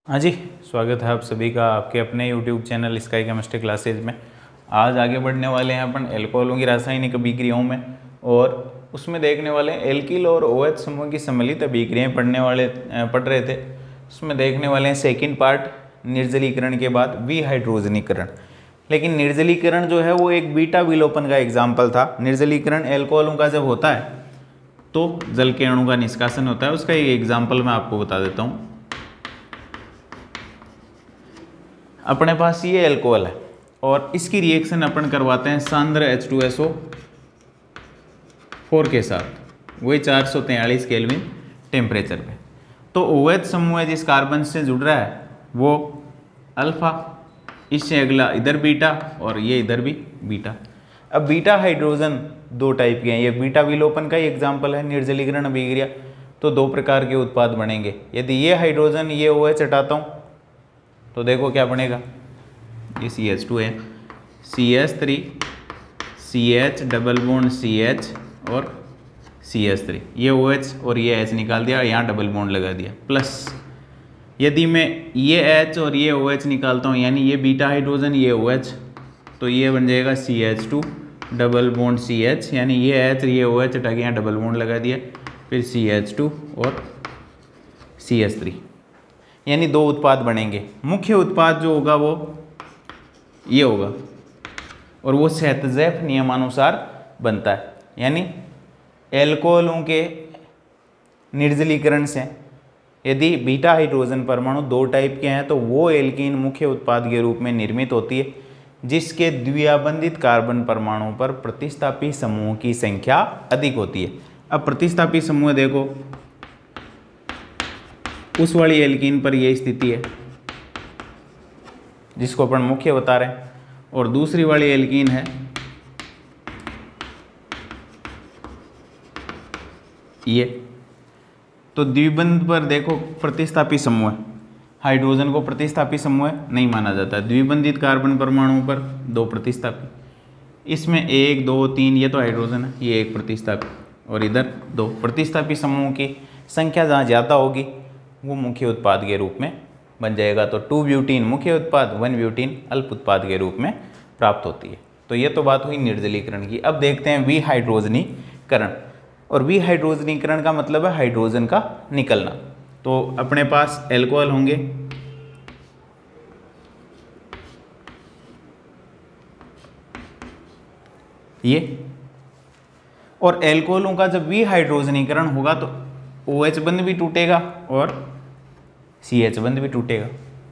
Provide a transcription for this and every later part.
हाँ जी, स्वागत है आप सभी का आपके अपने YouTube channel Sky Chemistry classes में। आज आगे बढ़ने वाले हैं अपन एल्कोहलों की रासायनिक अभिक्रियाओं में, और उसमें देखने वाले हैं एल्किल और OH समूह की सम्मिलित अभिक्रियाएं पढ़ रहे थे। उसमें देखने वाले हैं सेकंड पार्ट, निर्जलीकरण के बाद विहाइड्रोजनीकरण। लेकिन निर्जलीकरण जो है वो एक बीटा विलोपन का एग्जाम्पल था। निर्जलीकरण एल्कोहलों का जब होता है तो जल के अणु का निष्कासन होता है, उसका एक एग्जाम्पल मैं आपको बता देता हूँ। अपने पास ये एल्कोहल है और इसकी रिएक्शन अपन करवाते हैं सांद्र H2SO4 के साथ, वही 443 केल्विन टेम्परेचर पे। तो OH समूह है जिस कार्बन से जुड़ रहा है वो अल्फा, इससे अगला इधर बीटा और ये इधर भी बीटा। अब बीटा हाइड्रोजन दो टाइप के हैं, ये बीटा विलोपन का ही एग्जाम्पल है निर्जलीकरण अभिक्रिया। तो दो प्रकार के उत्पाद बनेंगे। यदि ये हाइड्रोजन ये OH हटाता हूँ तो देखो क्या बनेगा, ये CH2 है, CH3 CH double bond CH और CH3, ये OH और ये H निकाल दिया, यहाँ डबल बॉन्ड लगा दिया, प्लस यदि मैं ये H और ये OH निकालता हूँ, यानी ये बीटा हाइड्रोजन ये OH, तो ये बन जाएगा CH2 डबल बॉन्ड CH, यानी ये H ये OH हटा के यहाँ डबल बॉन्ड लगा दिया, फिर CH2 और CH3, यानी दो उत्पाद बनेंगे। मुख्य उत्पाद जो होगा वो ये होगा और वो सेहतज़ैफ नियमानुसार बनता है। यानी एल्कोहलों के निर्जलीकरण से यदि बीटा हाइड्रोजन परमाणु दो टाइप के हैं तो वो एल्कीन मुख्य उत्पाद के रूप में निर्मित होती है, जिसके द्विआबंधित कार्बन परमाणु पर प्रतिस्थापी समूह की संख्या अधिक होती है। अब प्रतिस्थापी समूह देखो, उस वाली एल्कीन पर यह स्थिति है जिसको अपन मुख्य बता रहे हैं, और दूसरी वाली एल्कीन है ये। तो द्विबंध पर देखो प्रतिस्थापी समूह है, हाइड्रोजन को प्रतिस्थापी समूह नहीं माना जाता। द्विबंधित कार्बन परमाणु पर दो प्रतिस्थापी, इसमें 1 2 3 ये तो हाइड्रोजन है, ये एक प्रतिस्थापी, और इधर दो प्रतिस्थापी समूह की संख्या जहाँ ज़्यादा होगी वो मुख्य उत्पाद के रूप में बन जाएगा। तो 2 ब्यूटीन मुख्य उत्पाद, 1 ब्यूटीन अल्प उत्पाद के रूप में प्राप्त होती है। तो ये तो बात हुई निर्जलीकरण की। अब देखते हैं विहाइड्रोजनीकरण, और विहाइड्रोजनीकरण का मतलब है हाइड्रोजन का निकलना। तो अपने पास एल्कोहल होंगे, ये, और एल्कोहलों का जब विहाइड्रोजनीकरण होगा तो OH बंध भी टूटेगा और CH बंध भी टूटेगा।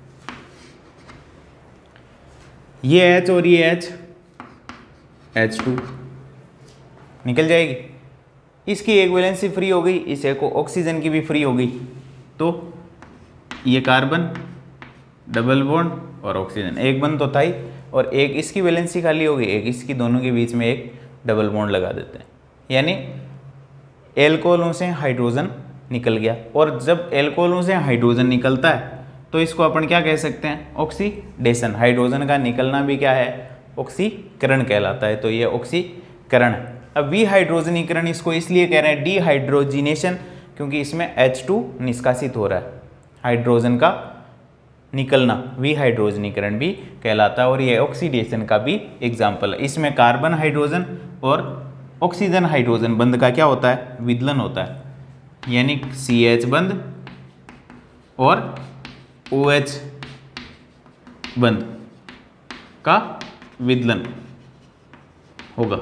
ये H और ये H H2 निकल जाएगी, इसकी एक वैलेंसी फ्री हो गई, इस एक ऑक्सीजन की भी फ्री हो गई। तो ये कार्बन डबल बॉन्ड और ऑक्सीजन, एक बंध तो था ही, और एक इसकी वैलेंसी खाली हो गई, एक इसकी, दोनों के बीच में एक डबल बॉन्ड लगा देते हैं। यानी एल्कोहलों से हाइड्रोजन निकल गया। और जब एल्कोहलों से हाइड्रोजन निकलता है तो इसको अपन क्या कह सकते हैं, ऑक्सीडेशन। हाइड्रोजन का निकलना भी क्या है, ऑक्सीकरण कहलाता है। तो ये ऑक्सीकरण है। अब विहाइड्रोजनीकरण इसको इसलिए कह रहे हैं डिहाइड्रोजिनेशन, क्योंकि इसमें H2 निष्कासित हो रहा है। हाइड्रोजन का निकलना विहाइड्रोजनीकरण भी कहलाता है, और ये ऑक्सीडेशन का भी एग्जाम्पल है। इसमें कार्बन हाइड्रोजन और ऑक्सीजन हाइड्रोजन बंध का क्या होता है, विदलन होता है। यानी CH बंध और OH बंध का विदलन होगा।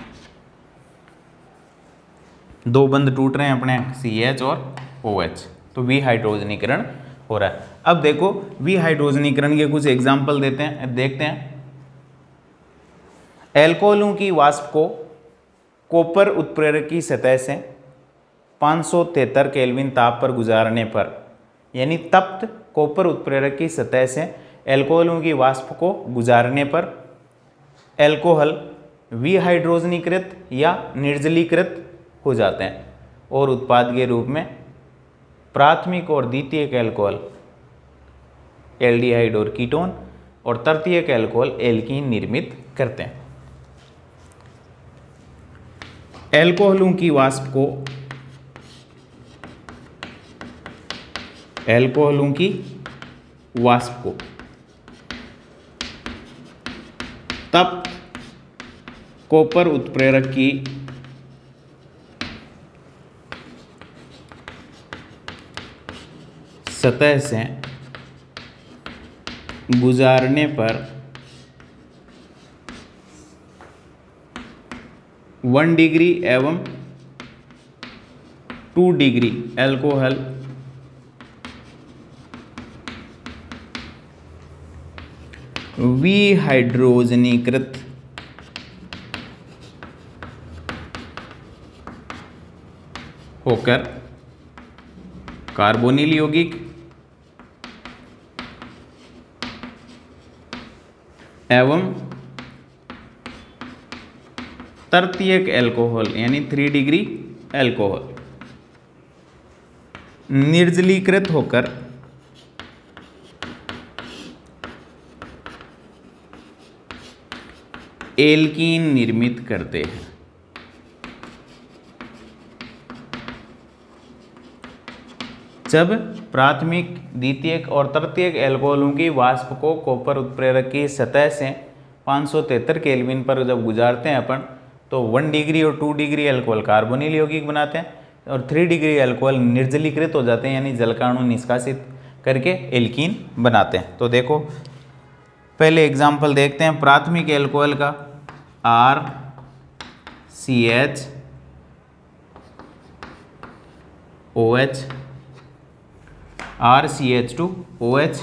दो बंध टूट रहे हैं अपने CH और OH, तो विहाइड्रोजनीकरण हो रहा है। अब देखो विहाइड्रोजनीकरण के कुछ एग्जाम्पल देखते हैं। एल्कोहलों की वाष्प को कॉपर उत्प्रेरक की सतह से 573 केल्विन ताप पर गुजारने पर, यानी तप्त कॉपर उत्प्रेरक की सतह से एल्कोहलों की वाष्प को गुजारने पर एल्कोहल विहाइड्रोजनीकृत या निर्जलीकृत हो जाते हैं, और उत्पाद के रूप में प्राथमिक और द्वितीयक एल्कोहल एल्डिहाइड और कीटोन और तृतीयक एल्कोहल एल्कीन निर्मित करते हैं। एल्कोहलों की वाष्प को एल्कोहलों की वाष्प को, तब कॉपर उत्प्रेरक की सतह से गुजारने पर 1 डिग्री एवं 2 डिग्री अल्कोहल विहाइड्रोजनीकृत होकर कार्बोनिल यौगिक एवं तृतीयक अल्कोहल यानी 3 डिग्री अल्कोहल निर्जलीकृत होकर एल्कीन निर्मित करते हैं। जब प्राथमिक, द्वितीयक और तृतीयक अल्कोहलों की वाष्प को कॉपर उत्प्रेरक की सतह से 573 केल्विन पर जब गुजारते हैं अपन, तो 1 डिग्री और 2 डिग्री अल्कोहल कार्बोनिल यौगिक बनाते हैं और 3 डिग्री अल्कोहल निर्जलीकृत हो जाते हैं, यानी जलकाणु निष्कासित करके एल्कीन बनाते हैं। तो देखो पहले एग्जाम्पल देखते हैं प्राथमिक अल्कोहल का, RCH OH RCH2OH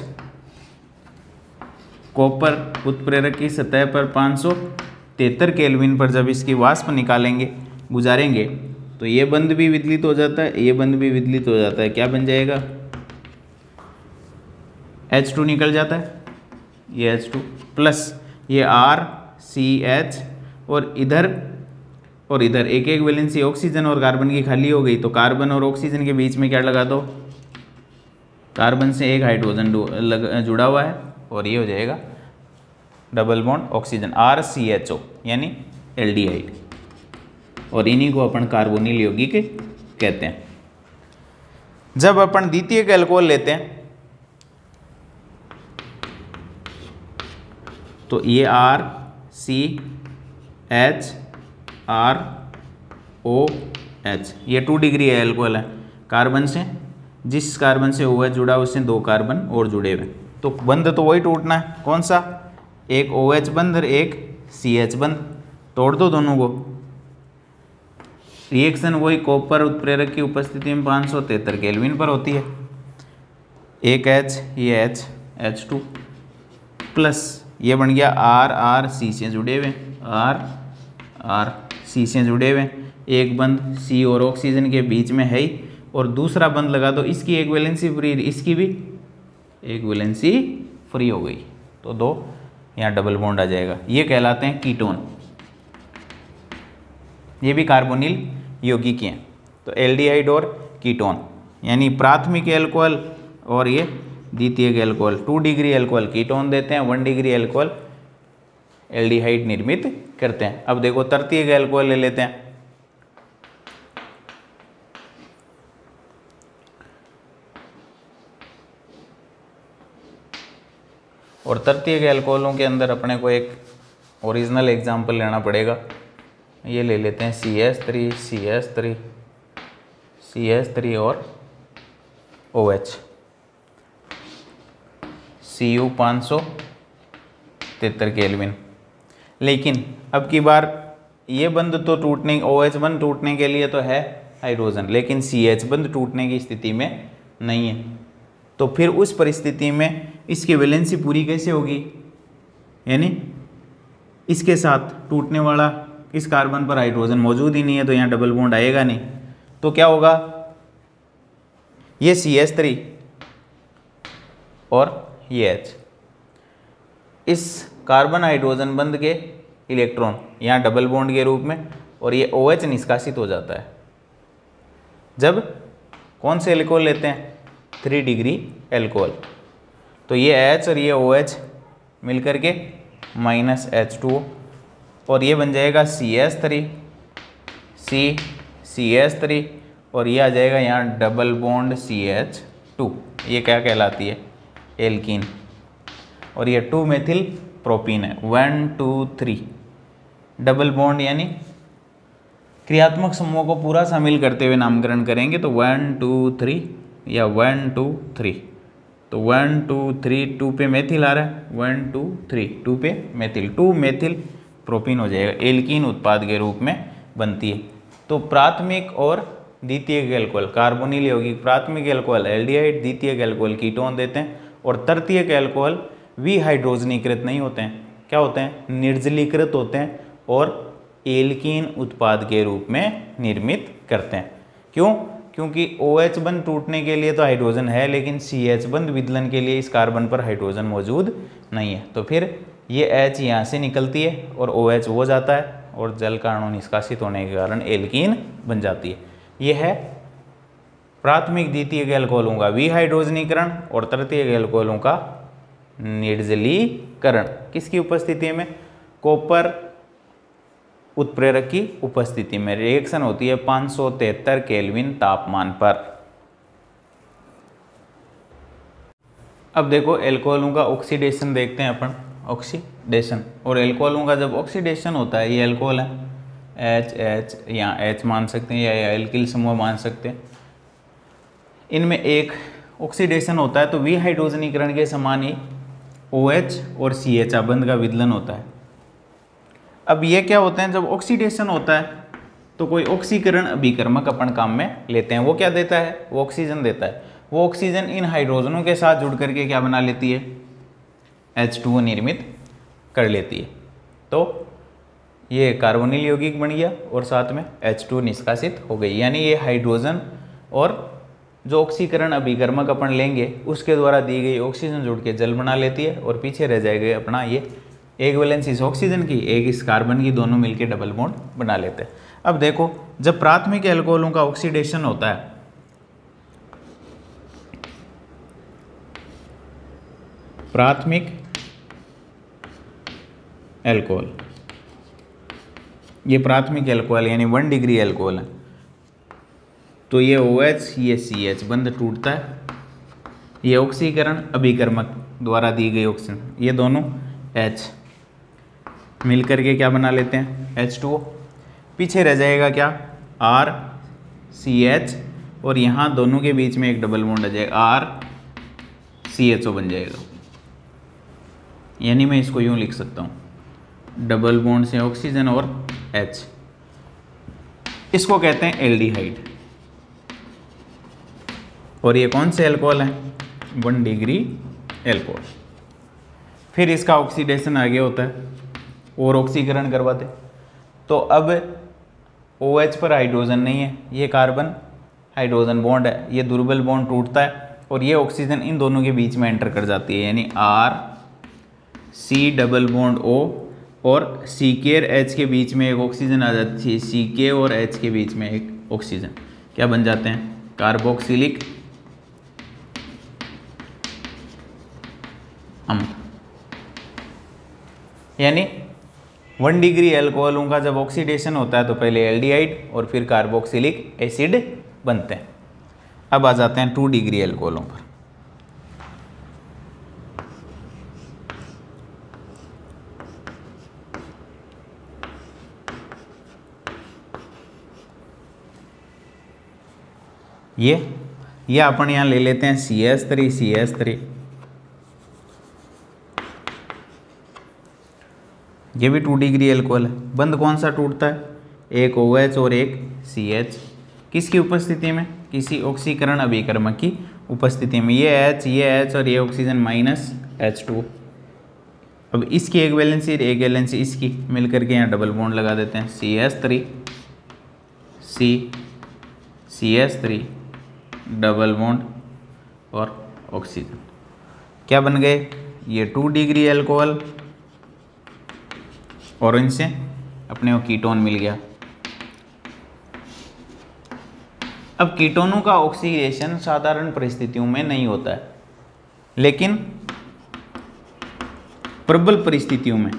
कॉपर उत्प्रेरक की सतह पर 573 केल्विन पर जब इसकी वाष्प निकालेंगे, गुजारेंगे, तो ये बंध भी विदलित हो जाता है, ये बंध भी विदलित हो जाता है। क्या बन जाएगा? H2 निकल जाता है, ये H2 प्लस ये RCH और इधर एक एक वैलेंसी ऑक्सीजन और कार्बन की खाली हो गई, तो कार्बन और ऑक्सीजन के बीच में क्या लगा दो? कार्बन से एक हाइड्रोजन जुड़ा हुआ है और ये हो जाएगा डबल बॉन्ड ऑक्सीजन RCHO यानी एल्डिहाइड, और इन्हीं को अपन कार्बोनिल यौगिक कहते हैं। जब अपन द्वितीयक अल्कोहल लेते हैं तो ये RCHROH ये 2 डिग्री अल्कोहल है, कार्बन से, जिस कार्बन से OH जुड़ा उससे 2 कार्बन और जुड़े हुए, तो बंध तो वही टूटना है। कौन सा? एक OH बंध और एक CH बंध, तोड़ दो दोनों को। रिएक्शन वही कॉपर उत्प्रेरक की उपस्थिति में 573 केल्विन पर होती है। एक H, ये H2 प्लस ये बन गया RC से जुड़े हुए, RC से जुड़े हुए, एक बंध C और ऑक्सीजन के बीच में है ही, और दूसरा बंध लगा दो, इसकी एक वैलेंसी फ्री, इसकी भी एक वैलेंसी फ्री हो गई, तो 2 यहाँ डबल बॉन्ड आ जाएगा। ये कहलाते हैं कीटोन, ये भी कार्बोनिल यौगिक हैं। तो एल्डिहाइड और कीटोन यानी प्राथमिक अल्कोहल और ये द्वितीयक अल्कोहल, 2 डिग्री अल्कोहल कीटोन देते हैं, 1 डिग्री अल्कोहल एल्डिहाइड निर्मित करते हैं। अब देखो तृतीयक अल्कोहल ले लेते हैं। और तृतीयक अल्कोहलों के अंदर अपने को एक ओरिजिनल एग्जाम्पल लेना पड़ेगा। ये ले लेते हैं CH3 और OH, Cu 573 केल्विन। लेकिन अब की बार ये बंध तो टूटने, OH बंध टूटने के लिए तो है हाइड्रोजन, लेकिन CH बंध टूटने की स्थिति में नहीं है। तो फिर उस परिस्थिति में इसकी वैलेंसी पूरी कैसे होगी? यानी इसके साथ टूटने वाला इस कार्बन पर हाइड्रोजन मौजूद ही नहीं है, तो यहाँ डबल बॉन्ड आएगा नहीं। तो क्या होगा? ये CH3 और ये H, इस कार्बन हाइड्रोजन बंध के इलेक्ट्रॉन यहाँ डबल बॉन्ड के रूप में, और ये OH निष्कासित हो जाता है। जब कौन से अल्कोहल लेते हैं? 3 डिग्री अल्कोहल। तो ये H और ये OH मिलकर के -H2O, और ये बन जाएगा CH3 और ये आ जाएगा यहाँ डबल बॉन्ड CH2। ये क्या कहलाती है? एल्कीन, और ये 2 मेथिल प्रोपीन है। 1 2 3 डबल बॉन्ड, यानी क्रियात्मक समूह को पूरा शामिल करते हुए नामकरण करेंगे तो 1 2 3 या 1 2 3। तो 1 2 3 2 पे मेथिल आ रहा है, 1 2 3 2 पे मेथिल, 2 मेथिल प्रोपीन हो जाएगा, एल्कीन उत्पाद के रूप में बनती है। तो प्राथमिक और द्वितीयक एल्कोहल कार्बोनिल यौगिक, प्राथमिक एल्कोहल एल्डिहाइड, द्वितीयक एल्कोहल कीटोन देते हैं, और तृतीयक एल्कोहल विहाइड्रोजनीकृत नहीं होते हैं, क्या होते हैं, निर्जलीकृत होते हैं और एल्कीन उत्पाद के रूप में निर्मित करते हैं। क्यों? क्योंकि OH बंध टूटने के लिए तो हाइड्रोजन है, लेकिन CH बंध विदलन के लिए इस कार्बन पर हाइड्रोजन मौजूद नहीं है। तो फिर ये H यहाँ से निकलती है और OH हो जाता है, और जल का अणु निष्कासित होने के कारण एल्कीन बन जाती है। यह है प्राथमिक द्वितीयक एल्कोहलों का विहाइड्रोजनीकरण और तृतीयक एल्कोहलों का निर्जलीकरण। किसकी उपस्थिति में? कॉपर उत्प्रेरक की उपस्थिति में। रिएक्शन होती है 573 केल्विन तापमान पर। अब देखो एल्कोहलों का ऑक्सीडेशन देखते हैं अपन, ऑक्सीडेशन। और एल्कोहलों का जब ऑक्सीडेशन होता है, ये एल्कोहल है H यहाँ H मान सकते हैं या एल्किल समूह मान सकते हैं, इनमें एक ऑक्सीडेशन होता है तो विहाइड्रोजनीकरण के समान ही OH और CH बंध का विदलन होता है। अब ये क्या होते हैं, जब ऑक्सीडेशन होता है तो कोई ऑक्सीकरण अभिकर्मक अपन काम में लेते हैं। वो क्या देता है? वो ऑक्सीजन देता है। वो ऑक्सीजन इन हाइड्रोजनों के साथ जुड़ करके क्या बना लेती है? H2O निर्मित कर लेती है। तो ये कार्बोनिल यौगिक बन गया और साथ में H2O निष्कासित हो गई। यानी ये हाइड्रोजन और जो ऑक्सीकरण अभिकर्मक अपन लेंगे उसके द्वारा दी गई ऑक्सीजन जुड़ के जल बना लेती है, और पीछे रह जाएगा अपना ये एक वैलेंस इस ऑक्सीजन की, एक इस कार्बन की, दोनों मिलके डबल बॉन्ड बना लेते हैं। अब देखो जब प्राथमिक एल्कोहलों का ऑक्सीडेशन होता है, प्राथमिक एल्कोहल, ये प्राथमिक एल्कोहल यानी 1 डिग्री एल्कोहल है, तो ये OH ये CH बंध टूटता है, ये ऑक्सीकरण अभिकर्मक द्वारा दी गई ऑक्सीजन, ये दोनों H मिल करके क्या बना लेते हैं? H2O। पीछे रह जाएगा क्या? R CH, और यहाँ दोनों के बीच में एक डबल बॉन्ड आ जाएगा, R CHO बन जाएगा। यानी मैं इसको यूँ लिख सकता हूँ, डबल बॉन्ड से ऑक्सीजन और H, इसको कहते हैं एल्डिहाइड। और ये कौन से एल्कोहल है? 1 डिग्री एल्कोहल। फिर इसका ऑक्सीडेशन आगे होता है और ऑक्सीकरण करवाते। तो अब OH पर हाइड्रोजन नहीं है, ये कार्बन हाइड्रोजन बॉन्ड है, ये दुर्बल बॉन्ड टूटता है और ये ऑक्सीजन इन दोनों के बीच में एंटर कर जाती है, यानी R C double bond O, और CK और H के बीच में एक ऑक्सीजन आ जाती है, CK और H के बीच में एक ऑक्सीजन, क्या बन जाते हैं? कार्बोक्सिलिक अम्ल। यानी 1 डिग्री एल्कोहलों का जब ऑक्सीडेशन होता है तो पहले एल्डिहाइड और फिर कार्बोक्सिलिक एसिड बनते हैं। अब आ जाते हैं 2 डिग्री एल्कोहलों पर। ये अपन यहाँ ले लेते हैं CH3 ये भी 2 डिग्री एल्कोहल है। बंध कौन सा टूटता है? एक OH और एक CH, किसकी उपस्थिति में? किसी ऑक्सीकरण अभिकर्मक की उपस्थिति में। ये H और ये ऑक्सीजन माइनस H2। अब इसकी एक वैलेंसी एक वैलेंसी इसकी मिलकर के यहाँ डबल बॉन्ड लगा देते हैं, CH3 डबल बॉन्ड और ऑक्सीजन, क्या बन गए? ये 2 डिग्री एल्कोहल और इनसे अपने को कीटोन मिल गया। अब कीटोनों का ऑक्सीडेशन साधारण परिस्थितियों में नहीं होता है, लेकिन प्रबल परिस्थितियों में,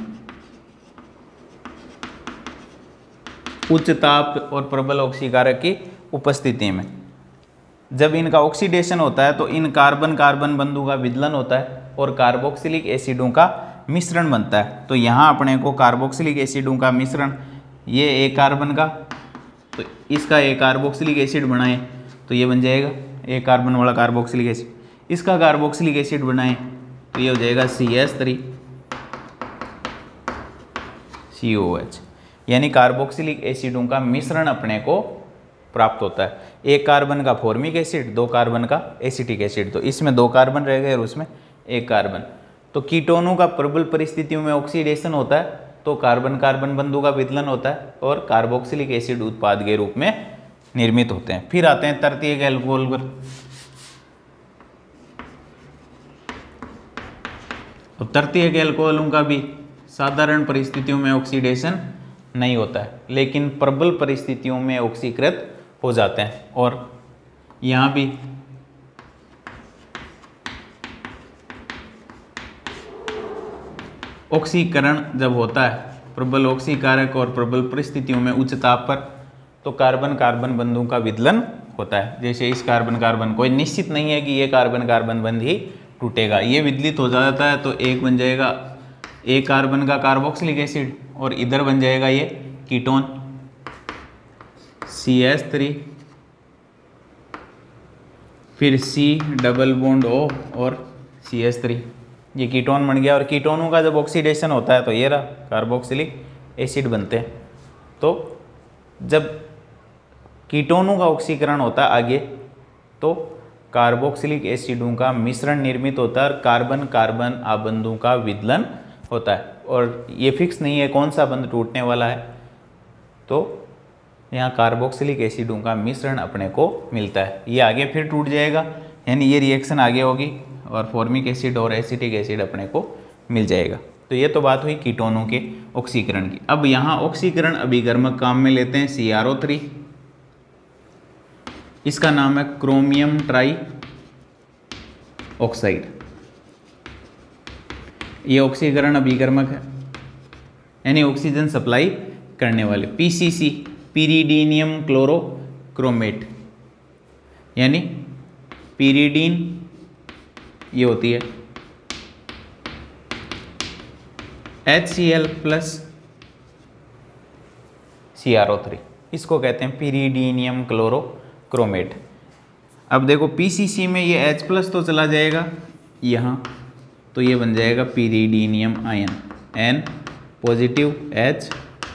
उच्च ताप और प्रबल ऑक्सीकारक की उपस्थिति में जब इनका ऑक्सीडेशन होता है तो इन कार्बन कार्बन बंधु का विदलन होता है और कार्बोक्सिलिक एसिडों का मिश्रण बनता है। तो यहाँ अपने को कार्बोक्सिलिक एसिडों का मिश्रण, ये एक कार्बन का, तो इसका एक कार्बोक्सिलिक एसिड बनाएं तो ये बन जाएगा एक कार्बन वाला कार्बोक्सिलिक एसिड, इसका कार्बोक्सिलिक एसिड बनाएं तो ये हो जाएगा CH3COH, यानी कार्बोक्सिलिक एसिडों का मिश्रण अपने को प्राप्त होता है। एक कार्बन का फॉर्मिक एसिड, 2 कार्बन का एसिटिक एसिड, तो इसमें 2 कार्बन रह गए और उसमें 1 कार्बन। तो कीटोनों का प्रबल परिस्थितियों में ऑक्सीडेशन होता है तो कार्बन कार्बन बंधु का विदलन होता है और कार्बोक्सिलिक एसिड उत्पाद के रूप में निर्मित होते हैं। फिर आते हैं तृतीयक अल्कोहल पर। तो तृतीयक अल्कोहलों का भी साधारण परिस्थितियों में ऑक्सीडेशन नहीं होता है, लेकिन प्रबल परिस्थितियों में ऑक्सीकृत हो जाते हैं। और यहाँ भी ऑक्सीकरण जब होता है प्रबल ऑक्सीकारक और प्रबल परिस्थितियों में उच्च ताप पर, तो कार्बन कार्बन बंधुओं का विदलन होता है। जैसे इस कार्बन कार्बन, कोई निश्चित नहीं है कि ये कार्बन कार्बन बंध ही टूटेगा, ये विदलित हो जाता है तो एक बन जाएगा एक कार्बन का कार्बोक्सिलिक एसिड और इधर बन जाएगा ये कीटोन CH3, फिर C डबल बॉन्ड O और CH3, ये कीटोन बन गया। और कीटोनों का जब ऑक्सीडेशन होता है तो ये रहा कार्बोक्सिलिक एसिड बनते हैं। तो जब कीटोनों का ऑक्सीकरण होता है आगे तो कार्बोक्सिलिक एसिडों का मिश्रण निर्मित होता है और कार्बन कार्बन आबंधों का विदलन होता है। और ये फिक्स नहीं है कौन सा बंध टूटने वाला है, तो यहाँ कार्बोक्सिलिक एसिडों का मिश्रण अपने को मिलता है। ये आगे फिर टूट जाएगा, यानी ये रिएक्शन आगे होगी और फॉर्मिक एसिड और एसिटिक एसिड अपने को मिल जाएगा। तो ये तो बात हुई कीटोनों के ऑक्सीकरण की। अब यहाँ ऑक्सीकरण अभिकर्मक काम में लेते हैं CrO3, इसका नाम है क्रोमियम ट्राई ऑक्साइड। ये ऑक्सीकरण अभिकर्मक है, यानी ऑक्सीजन सप्लाई करने वाले। PCC पिरिडीनियम क्लोरोक्रोमेट, यानी पिरिडीन ये होती है HCl प्लस CrO3, इसको कहते हैं पिरिडीनियम क्लोरोक्रोमेट। अब देखो PCC में ये H प्लस तो चला जाएगा यहाँ, तो ये बन जाएगा pyridinium ion, N positive H,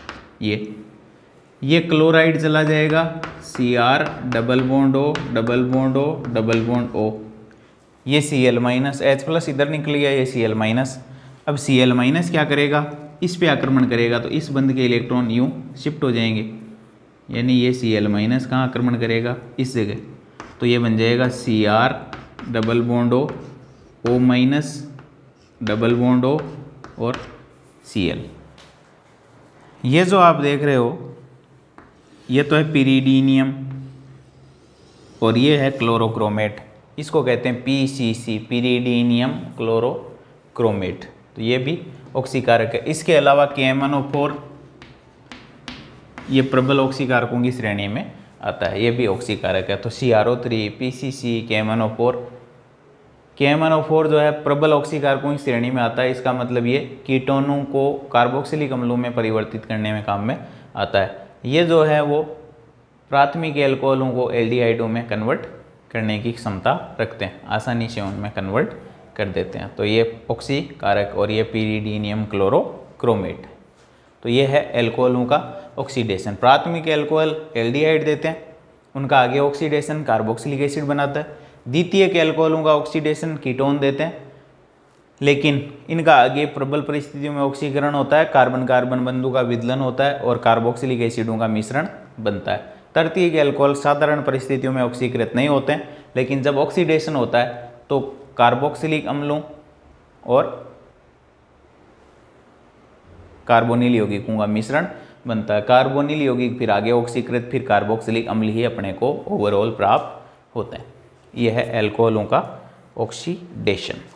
ये क्लोराइड चला जाएगा Cr double bond O double bond O double bond O, ये Cl माइनस, H प्लस इधर निकल गया, ये Cl माइनस। अब Cl माइनस क्या करेगा, इस पे आक्रमण करेगा तो इस बंध के इलेक्ट्रॉन यूँ शिफ्ट हो जाएंगे, यानी ये Cl माइनस कहाँ आक्रमण करेगा, इस जगह, तो ये बन जाएगा Cr double bond O, O minus double bond O और Cl। ये जो आप देख रहे हो ये तो है पिरिडीनियम और ये है क्लोरोक्रोमेट, इसको कहते हैं PCC पिरिडीनियम क्लोरोक्रोमेट। तो ये भी ऑक्सीकारक है। इसके अलावा KMnO4 ये प्रबल ऑक्सीकारकों की श्रेणी में आता है, ये भी ऑक्सीकारक है। तो CrO3 PCC KMnO4 जो है प्रबल ऑक्सीकारकों की श्रेणी में आता है। इसका मतलब ये कीटोनों को कार्बोक्सिलिक अम्लों में परिवर्तित करने में काम में आता है। ये जो है वो प्राथमिक एल्कोहलों को एल्डिहाइडों में कन्वर्ट करने की क्षमता रखते हैं, आसानी से उनमें कन्वर्ट कर देते हैं। तो ये ऑक्सीकारक और ये पिरिडीनियम क्लोरोक्रोमेट। तो ये है एल्कोहलों का ऑक्सीडेशन। प्राथमिक एल्कोहल एल्डिहाइड देते हैं, उनका आगे ऑक्सीडेशन कार्बोक्सिलिक एसिड बनाता है। द्वितीयक एल्कोहलों का ऑक्सीडेशन कीटोन देते हैं, लेकिन इनका आगे प्रबल परिस्थितियों में ऑक्सीकरण होता है, कार्बन कार्बन बंधु का विदलन होता है और कार्बोक्सिलिक एसिडों का मिश्रण बनता है। तृतीयक एल्कोहल साधारण परिस्थितियों में ऑक्सीकृत नहीं होते हैं, लेकिन जब ऑक्सीडेशन होता है तो कार्बोक्सिलिक अम्लों और कार्बोनिल यौगिकों का मिश्रण बनता है। कार्बोनिल यौगिक फिर आगे ऑक्सीकृत, फिर कार्बोक्सिलिक अम्ल ही अपने को ओवरऑल प्राप्त होते हैं। यह है एल्कोहलों का ऑक्सीडेशन।